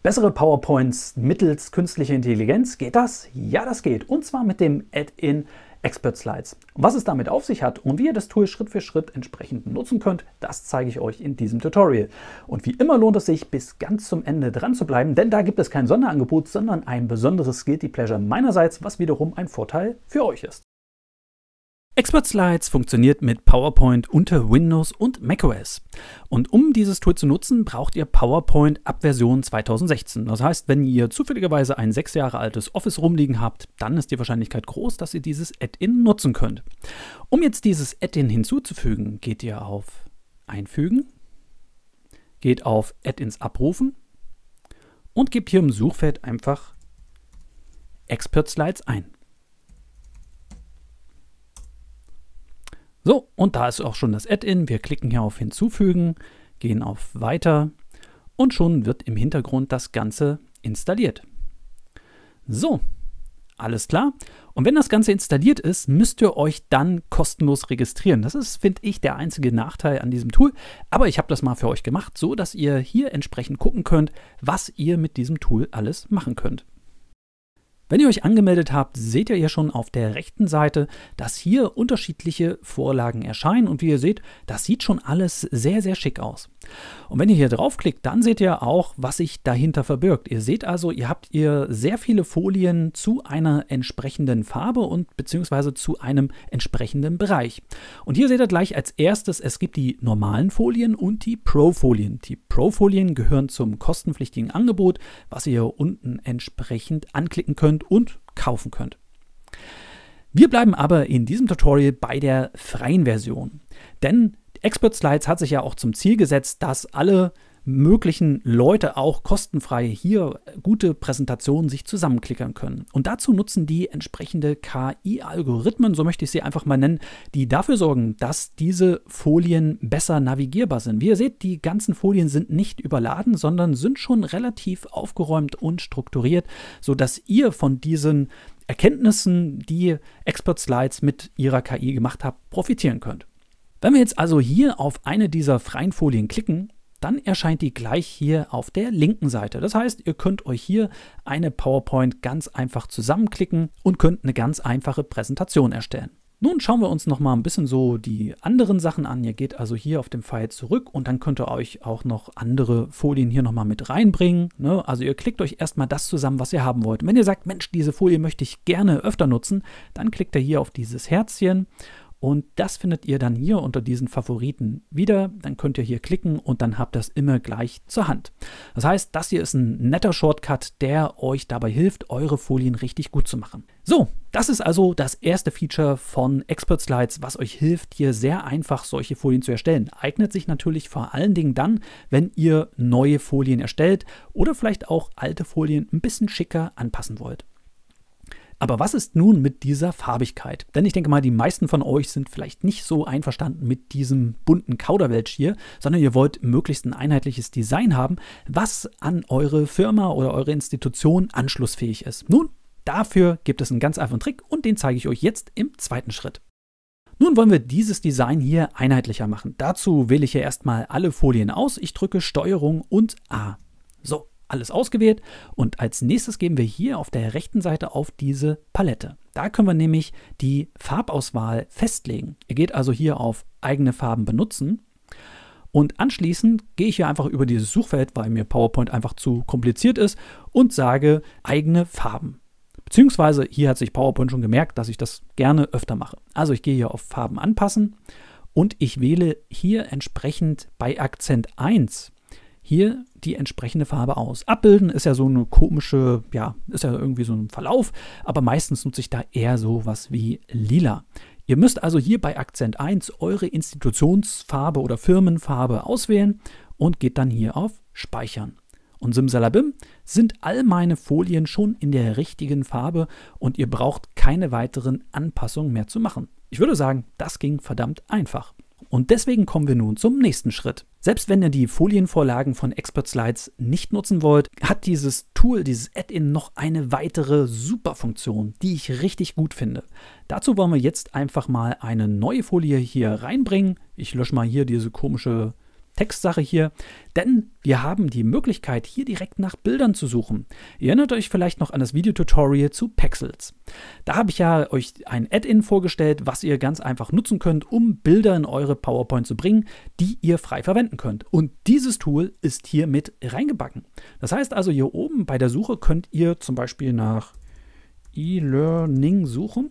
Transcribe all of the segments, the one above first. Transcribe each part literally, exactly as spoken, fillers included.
Bessere PowerPoints mittels künstlicher Intelligenz, geht das? Ja, das geht. Und zwar mit dem Add-in Expert Slides. Was es damit auf sich hat und wie ihr das Tool Schritt für Schritt entsprechend nutzen könnt, das zeige ich euch in diesem Tutorial. Und wie immer lohnt es sich, bis ganz zum Ende dran zu bleiben, denn da gibt es kein Sonderangebot, sondern ein besonderes Guilty Pleasure meinerseits, was wiederum ein Vorteil für euch ist. Expert Slides funktioniert mit PowerPoint unter Windows und macOS. Und um dieses Tool zu nutzen, braucht ihr PowerPoint ab Version zweitausendsechzehn. Das heißt, wenn ihr zufälligerweise ein sechs Jahre altes Office rumliegen habt, dann ist die Wahrscheinlichkeit groß, dass ihr dieses Add-in nutzen könnt. Um jetzt dieses Add-in hinzuzufügen, geht ihr auf Einfügen, geht auf Add-ins abrufen und gebt hier im Suchfeld einfach Expert Slides ein. So, und da ist auch schon das Add-in. Wir klicken hier auf Hinzufügen, gehen auf Weiter und schon wird im Hintergrund das Ganze installiert. So, alles klar. Und wenn das Ganze installiert ist, müsst ihr euch dann kostenlos registrieren. Das ist, finde ich, der einzige Nachteil an diesem Tool. Aber ich habe das mal für euch gemacht, so dass ihr hier entsprechend gucken könnt, was ihr mit diesem Tool alles machen könnt. Wenn ihr euch angemeldet habt, seht ihr hier schon auf der rechten Seite, dass hier unterschiedliche Vorlagen erscheinen und wie ihr seht, das sieht schon alles sehr, sehr schick aus. Und wenn ihr hier draufklickt, dann seht ihr auch, was sich dahinter verbirgt. Ihr seht also, ihr habt hier sehr viele Folien zu einer entsprechenden Farbe und beziehungsweise zu einem entsprechenden Bereich. Und hier seht ihr gleich als erstes, es gibt die normalen Folien und die Pro-Folien. Die Pro-Folien gehören zum kostenpflichtigen Angebot, was ihr hier unten entsprechend anklicken könnt und kaufen könnt. Wir bleiben aber in diesem Tutorial bei der freien Version, denn Expert Slides hat sich ja auch zum Ziel gesetzt, dass alle möglichen Leute auch kostenfrei hier gute Präsentationen sich zusammenklickern können. Und dazu nutzen die entsprechende K I-Algorithmen, so möchte ich sie einfach mal nennen, die dafür sorgen, dass diese Folien besser navigierbar sind. Wie ihr seht, die ganzen Folien sind nicht überladen, sondern sind schon relativ aufgeräumt und strukturiert, sodass ihr von diesen Erkenntnissen, die Expert Slides mit ihrer K I gemacht habt, profitieren könnt. Wenn wir jetzt also hier auf eine dieser freien Folien klicken, dann erscheint die gleich hier auf der linken Seite. Das heißt, ihr könnt euch hier eine PowerPoint ganz einfach zusammenklicken und könnt eine ganz einfache Präsentation erstellen. Nun schauen wir uns noch mal ein bisschen so die anderen Sachen an. Ihr geht also hier auf dem Pfeil zurück und dann könnt ihr euch auch noch andere Folien hier noch mal mit reinbringen. Ne? Also ihr klickt euch erstmal das zusammen, was ihr haben wollt. Und wenn ihr sagt, Mensch, diese Folie möchte ich gerne öfter nutzen, dann klickt ihr hier auf dieses Herzchen. Und das findet ihr dann hier unter diesen Favoriten wieder. Dann könnt ihr hier klicken und dann habt ihr das immer gleich zur Hand. Das heißt, das hier ist ein netter Shortcut, der euch dabei hilft, eure Folien richtig gut zu machen. So, das ist also das erste Feature von Expert Slides, was euch hilft, hier sehr einfach solche Folien zu erstellen. Eignet sich natürlich vor allen Dingen dann, wenn ihr neue Folien erstellt oder vielleicht auch alte Folien ein bisschen schicker anpassen wollt. Aber was ist nun mit dieser Farbigkeit? Denn ich denke mal, die meisten von euch sind vielleicht nicht so einverstanden mit diesem bunten Kauderwelsch hier, sondern ihr wollt möglichst ein einheitliches Design haben, was an eure Firma oder eure Institution anschlussfähig ist. Nun, dafür gibt es einen ganz einfachen Trick und den zeige ich euch jetzt im zweiten Schritt. Nun wollen wir dieses Design hier einheitlicher machen. Dazu wähle ich hier erstmal alle Folien aus. Ich drücke Steuerung und A. So. Alles ausgewählt und als nächstes gehen wir hier auf der rechten Seite auf diese Palette. Da können wir nämlich die Farbauswahl festlegen. Ihr geht also hier auf eigene Farben benutzen und anschließend gehe ich hier einfach über dieses Suchfeld, weil mir PowerPoint einfach zu kompliziert ist und sage eigene Farben. Beziehungsweise hier hat sich PowerPoint schon gemerkt, dass ich das gerne öfter mache. Also ich gehe hier auf Farben anpassen und ich wähle hier entsprechend bei Akzent eins hier die entsprechende Farbe aus. Abbilden ist ja so eine komische, ja, ist ja irgendwie so ein Verlauf, aber meistens nutze ich da eher sowas wie lila. Ihr müsst also hier bei Akzent eins eure Institutionsfarbe oder Firmenfarbe auswählen und geht dann hier auf Speichern. Und simsalabim sind all meine Folien schon in der richtigen Farbe und ihr braucht keine weiteren Anpassungen mehr zu machen. Ich würde sagen, das ging verdammt einfach. Und deswegen kommen wir nun zum nächsten Schritt. Selbst wenn ihr die Folienvorlagen von Expert Slides nicht nutzen wollt, hat dieses Tool, dieses Add-in noch eine weitere Superfunktion, die ich richtig gut finde. Dazu wollen wir jetzt einfach mal eine neue Folie hier reinbringen. Ich lösche mal hier diese komische Textsache hier, denn wir haben die Möglichkeit, hier direkt nach Bildern zu suchen. Ihr erinnert euch vielleicht noch an das Videotutorial zu Pexels. Da habe ich ja euch ein Add-in vorgestellt, was ihr ganz einfach nutzen könnt, um Bilder in eure PowerPoint zu bringen, die ihr frei verwenden könnt. Und dieses Tool ist hier mit reingebacken. Das heißt also, hier oben bei der Suche könnt ihr zum Beispiel nach E-Learning suchen.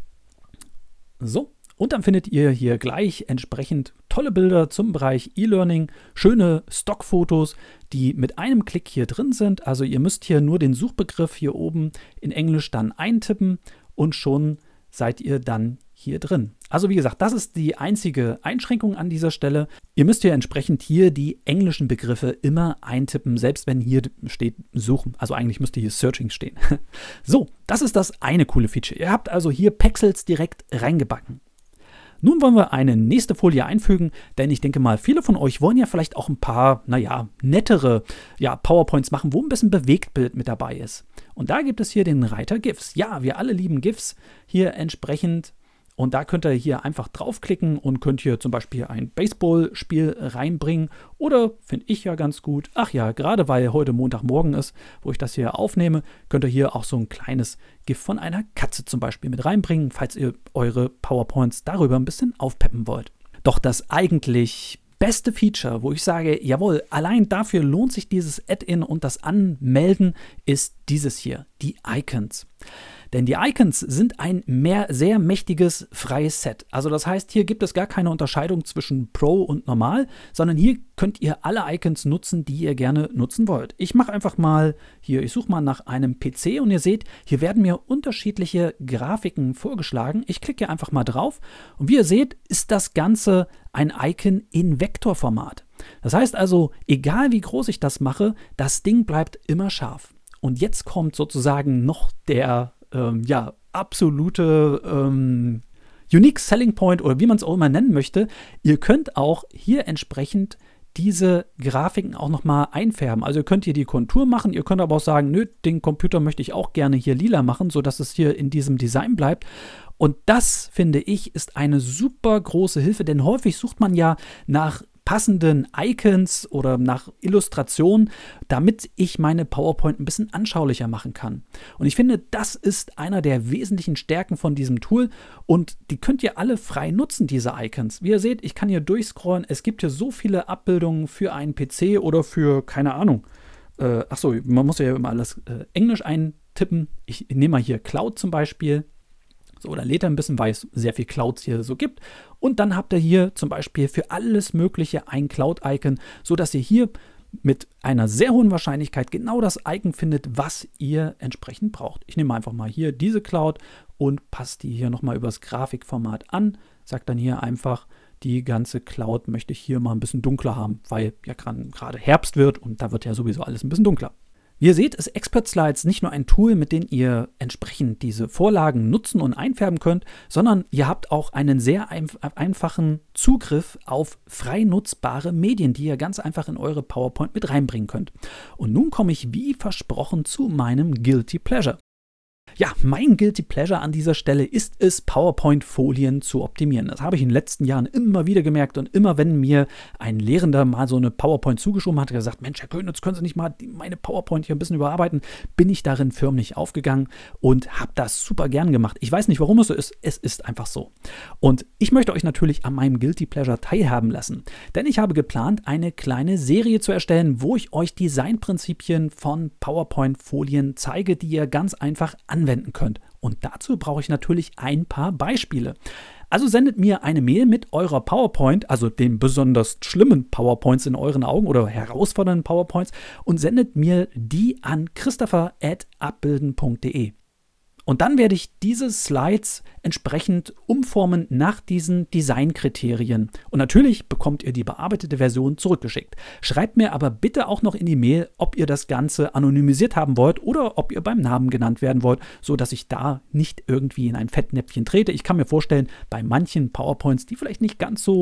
So. Und dann findet ihr hier gleich entsprechend tolle Bilder zum Bereich E-Learning, schöne Stockfotos, die mit einem Klick hier drin sind. Also ihr müsst hier nur den Suchbegriff hier oben in Englisch dann eintippen und schon seid ihr dann hier drin. Also wie gesagt, das ist die einzige Einschränkung an dieser Stelle. Ihr müsst hier entsprechend hier die englischen Begriffe immer eintippen, selbst wenn hier steht Suchen. Also eigentlich müsste hier Searching stehen. So, das ist das eine coole Feature. Ihr habt also hier Pexels direkt reingebacken. Nun wollen wir eine nächste Folie einfügen, denn ich denke mal, viele von euch wollen ja vielleicht auch ein paar, naja, nettere ja, PowerPoints machen, wo ein bisschen Bewegtbild mit dabei ist. Und da gibt es hier den Reiter GIFs. Ja, wir alle lieben GIFs hier entsprechend. Und da könnt ihr hier einfach draufklicken und könnt hier zum Beispiel ein Baseballspiel reinbringen. Oder, finde ich ja ganz gut, ach ja, gerade weil heute Montagmorgen ist, wo ich das hier aufnehme, könnt ihr hier auch so ein kleines GIF von einer Katze zum Beispiel mit reinbringen, falls ihr eure PowerPoints darüber ein bisschen aufpeppen wollt. Doch das eigentlich beste Feature, wo ich sage, jawohl, allein dafür lohnt sich dieses Add-in und das Anmelden, ist dieses hier, die Icons. Denn die Icons sind ein mehr, sehr mächtiges, freies Set. Also das heißt, hier gibt es gar keine Unterscheidung zwischen Pro und Normal, sondern hier könnt ihr alle Icons nutzen, die ihr gerne nutzen wollt. Ich mache einfach mal hier, ich suche mal nach einem P C und ihr seht, hier werden mir unterschiedliche Grafiken vorgeschlagen. Ich klicke einfach mal drauf und wie ihr seht, ist das Ganze ein Icon in Vektorformat. Das heißt also, egal wie groß ich das mache, das Ding bleibt immer scharf. Und jetzt kommt sozusagen noch der ähm, ja, absolute ähm, Unique Selling Point oder wie man es auch immer nennen möchte. Ihr könnt auch hier entsprechend diese Grafiken auch nochmal einfärben. Also ihr könnt hier die Kontur machen, ihr könnt aber auch sagen, nö, den Computer möchte ich auch gerne hier lila machen, sodass es hier in diesem Design bleibt. Und das, finde ich, ist eine super große Hilfe, denn häufig sucht man ja nach passenden Icons oder nach Illustrationen, damit ich meine PowerPoint ein bisschen anschaulicher machen kann. Und ich finde, das ist einer der wesentlichen Stärken von diesem Tool und die könnt ihr alle frei nutzen, diese Icons. Wie ihr seht, ich kann hier durchscrollen, es gibt hier so viele Abbildungen für einen P C oder für, keine Ahnung, äh, achso, man muss ja immer alles äh, Englisch eintippen. Ich nehme mal hier Cloud zum Beispiel. So, oder lädt er ein bisschen, weil es sehr viel Clouds hier so gibt. Und dann habt ihr hier zum Beispiel für alles Mögliche ein Cloud-Icon, sodass ihr hier mit einer sehr hohen Wahrscheinlichkeit genau das Icon findet, was ihr entsprechend braucht. Ich nehme einfach mal hier diese Cloud und passe die hier nochmal übers Grafikformat an. Sage dann hier einfach, die ganze Cloud möchte ich hier mal ein bisschen dunkler haben, weil ja gerade Herbst wird und da wird ja sowieso alles ein bisschen dunkler. Wie ihr seht, ist Expert Slides nicht nur ein Tool, mit dem ihr entsprechend diese Vorlagen nutzen und einfärben könnt, sondern ihr habt auch einen sehr einf- einfachen Zugriff auf frei nutzbare Medien, die ihr ganz einfach in eure PowerPoint mit reinbringen könnt. Und nun komme ich wie versprochen zu meinem Guilty Pleasure. Ja, mein Guilty Pleasure an dieser Stelle ist es, PowerPoint-Folien zu optimieren. Das habe ich in den letzten Jahren immer wieder gemerkt und immer, wenn mir ein Lehrender mal so eine PowerPoint zugeschoben hat, hat er gesagt, Mensch, Herr Köhnitz, können Sie nicht mal die, meine PowerPoint hier ein bisschen überarbeiten, bin ich darin förmlich aufgegangen und habe das super gern gemacht. Ich weiß nicht, warum es so ist, es ist einfach so. Und ich möchte euch natürlich an meinem Guilty Pleasure teilhaben lassen, denn ich habe geplant, eine kleine Serie zu erstellen, wo ich euch Designprinzipien von PowerPoint-Folien zeige, die ihr ganz einfach anwenden könnt. Und dazu brauche ich natürlich ein paar Beispiele. Also sendet mir eine Mail mit eurer PowerPoint, also den besonders schlimmen PowerPoints in euren Augen oder herausfordernden PowerPoints und sendet mir die an christopher at abbilden punkt de. Und dann werde ich diese Slides entsprechend umformen nach diesen Designkriterien. Und natürlich bekommt ihr die bearbeitete Version zurückgeschickt. Schreibt mir aber bitte auch noch in die Mail, ob ihr das Ganze anonymisiert haben wollt oder ob ihr beim Namen genannt werden wollt, sodass ich da nicht irgendwie in ein Fettnäpfchen trete. Ich kann mir vorstellen, bei manchen PowerPoints, die vielleicht nicht ganz so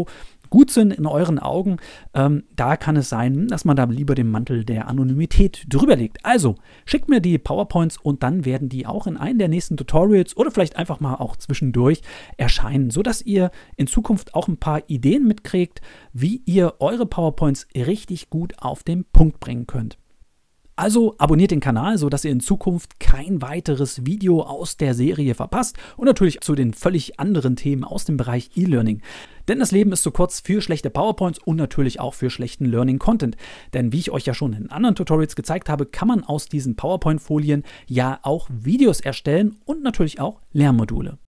gut sind in euren Augen, ähm, da kann es sein, dass man da lieber den Mantel der Anonymität drüber legt. Also, schickt mir die PowerPoints und dann werden die auch in einem der nächsten Tutorials oder vielleicht einfach mal auch zwischendurch erscheinen, sodass ihr in Zukunft auch ein paar Ideen mitkriegt, wie ihr eure PowerPoints richtig gut auf den Punkt bringen könnt. Also abonniert den Kanal, sodass ihr in Zukunft kein weiteres Video aus der Serie verpasst und natürlich zu den völlig anderen Themen aus dem Bereich E-Learning. Denn das Leben ist zu kurz für schlechte PowerPoints und natürlich auch für schlechten Learning-Content. Denn wie ich euch ja schon in anderen Tutorials gezeigt habe, kann man aus diesen PowerPoint-Folien ja auch Videos erstellen und natürlich auch Lernmodule.